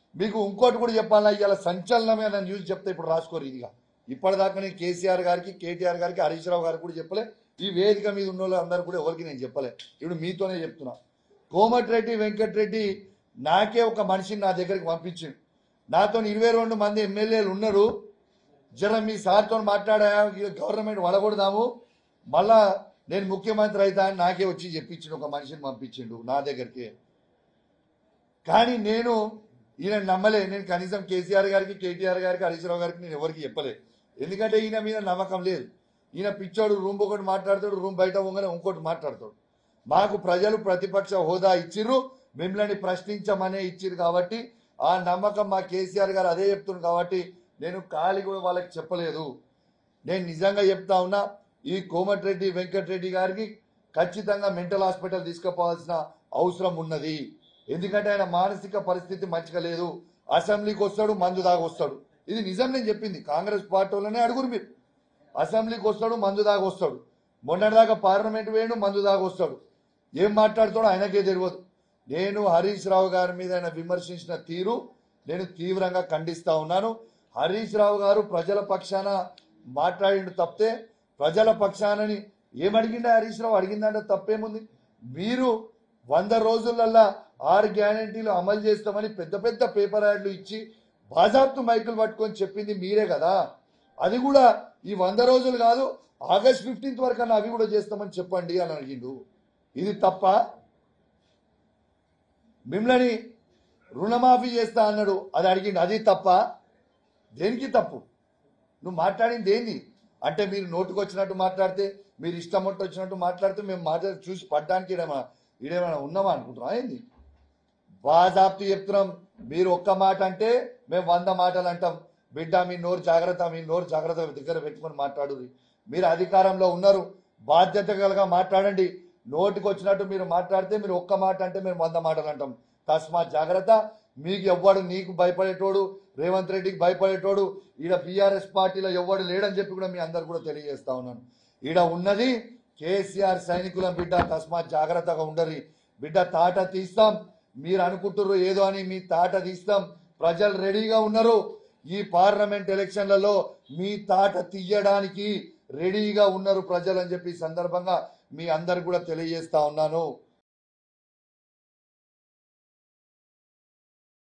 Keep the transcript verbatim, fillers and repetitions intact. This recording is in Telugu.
మీకు ఇంకోటి కూడా చెప్పాలా, ఇవాళ సంచలనమైన న్యూస్ చెప్తే ఇప్పుడు రాసుకోరు ఇదిగా. ఇప్పటిదాకా నేను కేసీఆర్ గారికి, కేటీఆర్ గారికి, హరీష్ రావు గారికి కూడా చెప్పలే, ఈ వేదిక మీద ఉన్న వాళ్ళు అందరూ కూడా ఎవరికి నేను చెప్పలే, ఇప్పుడు మీతోనే చెప్తున్నా. కోమటిరెడ్డి వెంకటరెడ్డి నాకే ఒక మనిషిని నా దగ్గరికి పంపించిండు. నాతో ఇరవై రెండు మంది ఎమ్మెల్యేలు ఉన్నారు, జర మీ సార్తో మాట్లాడా, గవర్నమెంట్ వడగొడదాము, మళ్ళా నేను ముఖ్యమంత్రి అవుతా అని నాకే వచ్చి చెప్పించిండు, ఒక మనిషిని పంపించిండు నా దగ్గరికి. కానీ నేను ఈయన నమ్మలే. నేను కనీసం కేసీఆర్ గారికి, కేటీఆర్ గారికి, హరీష్ రావు గారికి నేను ఎవరికి చెప్పలే. ఎందుకంటే ఈయన మీద నమ్మకం లేదు. ఈయన పిచ్చోడు, రూమ్ ఒకటి మాట్లాడతాడు, రూమ్ బయట పోగానే ఇంకోటి మాట్లాడతాడు. మాకు ప్రజలు ప్రతిపక్ష హోదా ఇచ్చిర్రు, మిమ్మల్ని ప్రశ్నించమనే ఇచ్చిర్రు కాబట్టి ఆ నమ్మకం మా కేసీఆర్ గారు అదే చెప్తున్నారు కాబట్టి నేను ఖాళీ కూడా వాళ్ళకి చెప్పలేదు. నేను నిజంగా చెప్తా ఉన్నా, ఈ కోమటిరెడ్డి వెంకటరెడ్డి గారికి ఖచ్చితంగా మెంటల్ హాస్పిటల్ తీసుకుపోవాల్సిన అవసరం ఉన్నది. ఎందుకంటే ఆయన మానసిక పరిస్థితి మంచిగా లేదు. అసెంబ్లీకి వస్తాడు, మందు దాకా వస్తాడు. ఇది నిజం, నేను చెప్పింది. కాంగ్రెస్ పార్టీ వాళ్ళనే అడుగురు మీరు. అసెంబ్లీకి వస్తాడు, మందు దాకా వస్తాడు. మొన్నటిదాకా పార్లమెంట్ వేయడు, మందు దాకా వస్తాడు. ఏం మాట్లాడుతాడో ఆయనకే తెలియదు. నేను హరీష్ రావు గారి మీద ఆయన విమర్శించిన తీరు నేను తీవ్రంగా ఖండిస్తా ఉన్నాను. హరీష్ రావు గారు ప్రజల పక్షాన మాట్లాడిండు తప్పితే, ప్రజల పక్షానని ఏమడిగిండే హరీష్ రావు, అడిగిందంటే తప్పేముంది? మీరు వంద రోజులల్లా ఆరు గ్యారంటీలు అమలు చేస్తామని పెద్ద పెద్ద పేపర్ యాడ్లు ఇచ్చి బాజాప్తు మైకులు పట్టుకొని చెప్పింది మీరే కదా. అది కూడా ఈ వంద రోజులు కాదు, ఆగస్ట్ ఫిఫ్టీన్త్ వరకు అన్న అవి కూడా చేస్తామని చెప్పండి అని అడిగిండు. ఇది తప్ప? మిమ్మల్ని రుణమాఫీ చేస్తా అన్నాడు, అది అడిగిండు, అది తప్ప? దేనికి తప్పు? నువ్వు మాట్లాడింది ఏంది అంటే, మీరు నోటుకు వచ్చినట్టు మాట్లాడితే, మీరు ఇష్టం వచ్చినట్టు మాట్లాడితే మేము మాట్లాడి చూసి పడ్డానికి ఇడేమన్నా ఇడేమైనా ఉన్నామా అనుకుంటున్నాం ఏంది? బాజాప్తు చెప్తున్నాం. మీరు ఒక్క మాట అంటే మేము వంద మాటలు అంటాం. బిడ్డ మీ నోరు జాగ్రత్త, మీ నోరు జాగ్రత్త దగ్గర పెట్టుకొని మాట్లాడు. మీరు అధికారంలో ఉన్నారు, బాధ్యత కలగా మాట్లాడండి. నోటికి వచ్చినట్టు మీరు మాట్లాడితే, మీరు ఒక్క మాట అంటే మేము వంద మాటలు అంటాం. తస్మాత్ జాగ్రత్త. మీకు ఎవ్వడు, నీకు భయపడేటోడు, రేవంత్ రెడ్డికి భయపడేటోడు ఈడ బీఆర్ఎస్ పార్టీలో ఎవ్వడు లేడని చెప్పి కూడా మీ అందరు కూడా తెలియజేస్తా ఉన్నాను. ఈడ ఉన్నది కేసీఆర్ సైనికులం బిడ్డ. తస్మాత్ జాగ్రత్తగా ఉండరు బిడ్డ. తాట తీస్తాం. మీరు అనుకుంటున్నారు ఏదో అని, మీ తాట తీస్తాం. ప్రజలు రెడీగా ఉన్నారు. ఈ పార్లమెంట్ ఎలక్షన్లలో మీ తాట తీయడానికి రెడీగా ఉన్నారు ప్రజలు అని చెప్పి సందర్భంగా మీ అందరు కూడా తెలియజేస్తా ఉన్నాను.